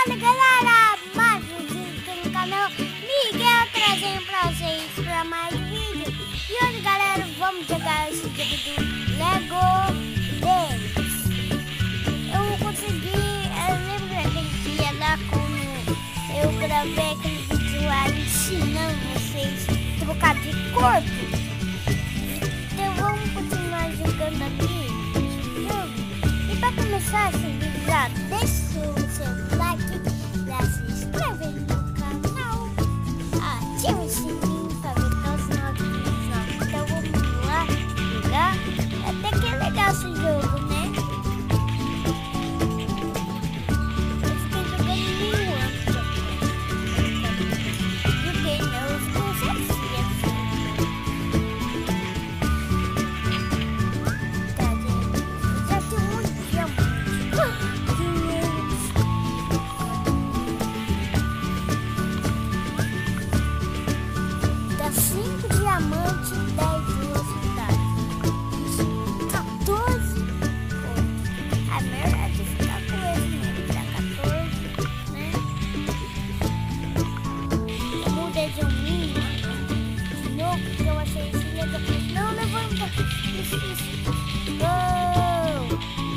Fala galera, mais um vídeo aqui no canal Miguel trazendo pra vocês pra mais um vídeo. E hoje galera, vamos jogar esse jogo do Lego Games. Eu consegui, lembra aquele dia lá quando eu gravei aquele vídeo lá ensinando vocês a trocar de corpo? Então vamos continuar jogando aqui. E para começar esse vídeo, já deixa o seu like, já se inscreve no canal, ativa o sininho para ver todos os nossos vídeos. Então vamos lá jogar. Até que é legal esse jogo, né? Eu fiquei jogando mil anos. Joguei não, eu já sei assim. Já tem muito diamante. Dá 5 diamantes e 10 velocidade. Isso, 14 pontos. A melhor de ficar com ele mesmo. Dá 14, né? Eu mudei de um mínimo de novo, porque eu achei esse legal. Não, levanta. Isso. Gol!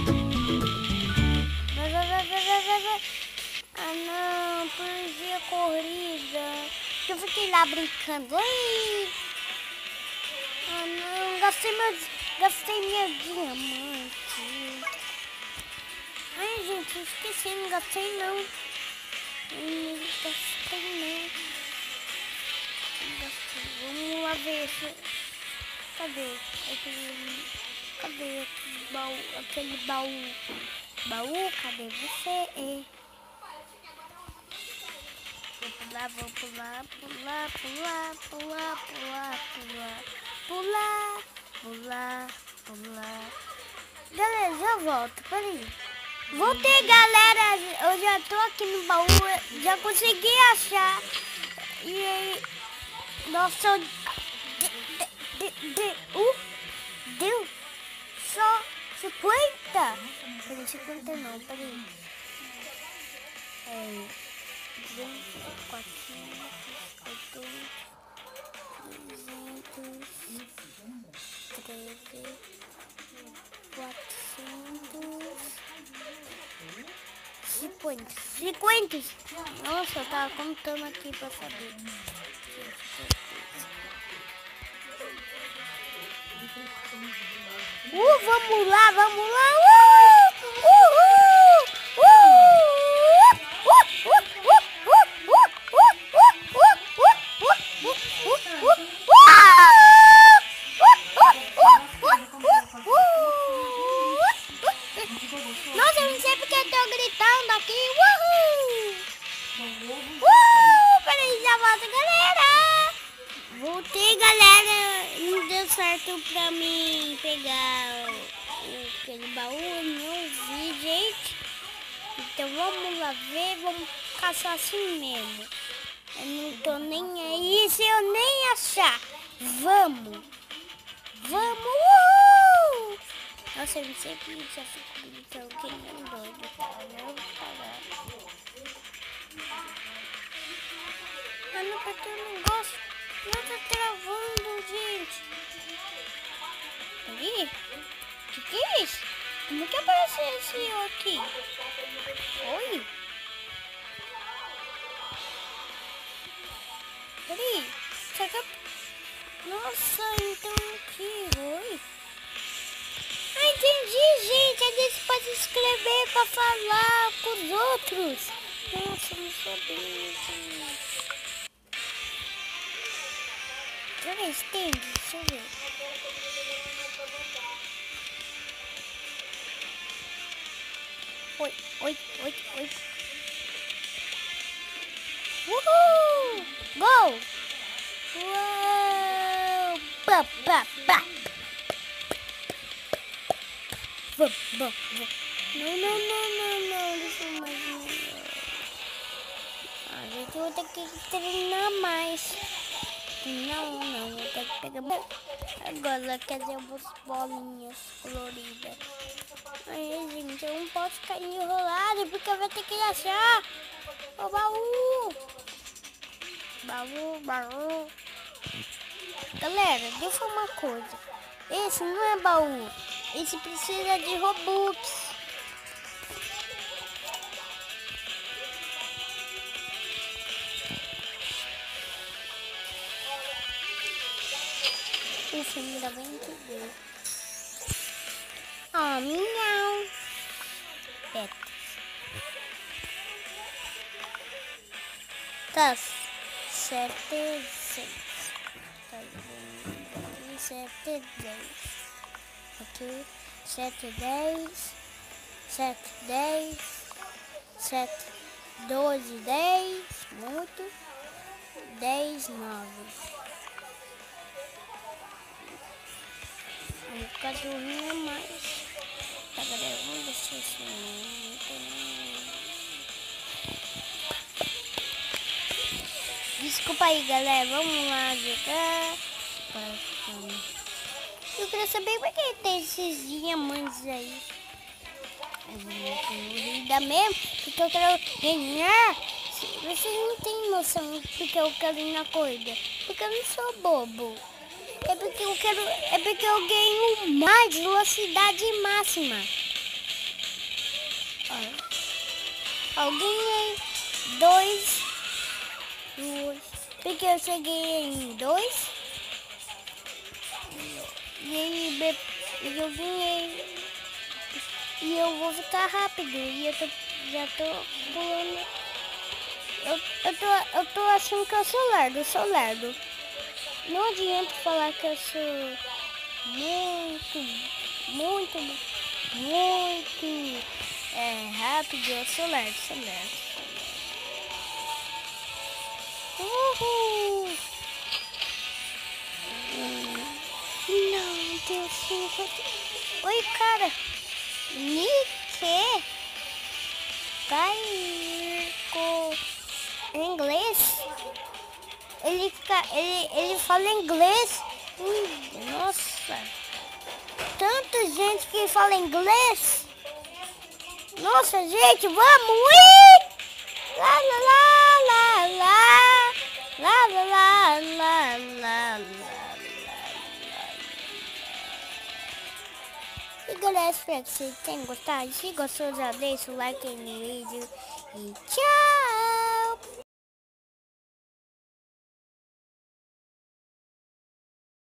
Vai. Ah não, perdi a corrida. Eu fiquei lá brincando. Ai! Ah não, gastei meu diamante. Ai gente, esqueci, não gastei não. Não gastei. Vamos lá ver esse. Cadê aquele baú? Baú, cadê você? Vou pular. Galera, já volto, peraí. Voltei, galera, eu já tô aqui no baú, já consegui achar. E aí, nossa, deu só 50. Peraí, 50 não, peraí. 400, 50. Nossa, eu tava contando aqui pra saber. Vamos lá. Nossa, eu não sei porque eu tô gritando aqui. Peraí, já volto, galera. Voltei, galera. Não deu certo pra mim pegar aquele baú. Não vi, gente. Então vamos lá ver. Vamos caçar assim mesmo. Eu não tô nem aí se eu nem achar. Vamos. Nossa, eu não sei que já fico gritando que nem doido. Não vou parar. Ah, não, porque eu não gosto. Não tá travando, gente. Peraí. O que é isso? Como que apareceu esse aqui? Oi? Peraí. Será que eu... Nossa, então aqui. Oi? Ah, entendi, gente. Aí você pode escrever pra falar com os outros. Nossa, não sabia, gente. Deixa eu ver, estende. Deixa eu ver. Oi. Uhul! Gol! Uou! Pá. Vamos. Não, deixa eu mais melhor. A gente vai ter que treinar mais. Não, vou ter que pegar. Agora quer dizer umas bolinhas coloridas. Aí, gente, eu não posso ficar enrolado porque eu vou ter que achar. O baú. Baú. Galera, deixa eu falar uma coisa. Esse não é baú. Esse precisa de Robux. Ufa, ainda bem que deu. Oh, minhão. Tá. 7, 6. Tá bom. 7, 10. Aqui. 7, 10. 7, 10. 7, 12, 10. Muito. 10, 9. O cachorrinho é mais. Tá, galera, vamos deixar isso aí. Desculpa aí, galera. Vamos lá jogar. Eu queria saber por que tem esses diamantes aí. Ainda mesmo, porque eu quero ganhar. Vocês não têm noção porque eu quero ir na corrida. Porque eu não sou bobo. É porque eu ganho mais velocidade máxima. Eu ganhei 2. Porque eu cheguei em 2. E aí eu ganhei. E eu vou ficar rápido. E já tô pulando. Eu tô achando que eu sou lerdo. Não adianta falar que eu sou muito rápido. Eu sou lerdo. Uhul! Não, Deus, sim. Oi, cara. Nick. Caico. Em inglês? Ele fala inglês. Nossa. Tanta gente que fala inglês. Nossa, gente, vamos ir! Lá, lá, lá, lá, lá, lá, lá, lá, lá, lá. E galera, espero que vocês tenham gostado. Se gostou, já deixa o like aí no vídeo. E tchau!